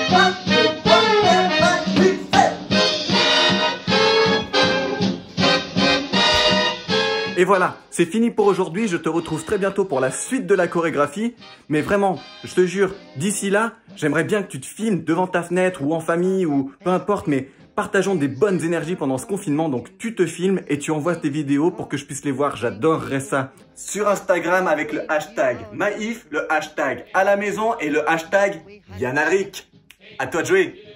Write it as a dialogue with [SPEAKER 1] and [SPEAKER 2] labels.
[SPEAKER 1] Et voilà, c'est fini pour aujourd'hui, je te retrouve très bientôt pour la suite de la chorégraphie. Mais vraiment, je te jure, d'ici là, j'aimerais bien que tu te filmes devant ta fenêtre ou en famille ou peu importe, mais partageons des bonnes énergies pendant ce confinement. Donc tu te filmes et tu envoies tes vidéos pour que je puisse les voir, j'adorerais ça. Sur Instagram avec le hashtag Maïf, le hashtag à la maison et le hashtag Yanaric. À toi de jouer.